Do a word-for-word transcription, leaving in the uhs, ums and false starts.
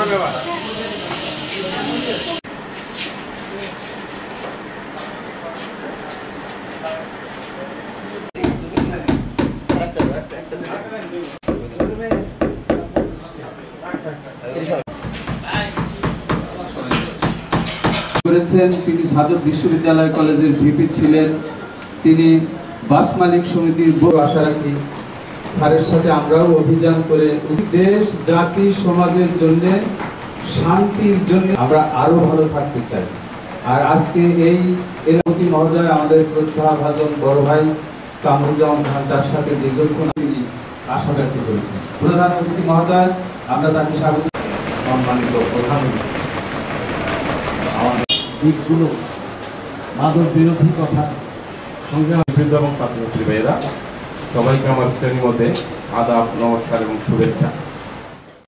করেছেন। তিনি সাধক বিশ্ববিদ্যালয় কলেজের ভিপি ছিলেন। তিনি বাস মালিক সমিতির বড় আশা রাখি স্যারের সাথে আমরাও অভিযান করে দেশ জাতি সমাজের জন্য শান্তির জন্য আমরা আরো ভালো থাকতে চাই। আর আজকে এই এলাকাটি মহোদয় আমাদের শ্রদ্ধা ভাজন বড় ভাই কামরুজ্জামান খান তার সাথে দীর্ঘক্ষণ তিনি আশা ব্যক্ত করেছেন। প্রধান অতিথি মহোদয় আমরা তাকে স্বাগত। সম্মানিত প্রধানমন্ত্রী দিকগুলো মাদক বিরোধী কথা সংগ্রামবৃন্দ এবং ছাত্রছাত্রী ভাইয়েরা সবাইকে আমার শ্রেণীর মধ্যে আদাব, নমস্কার এবং শুভেচ্ছা।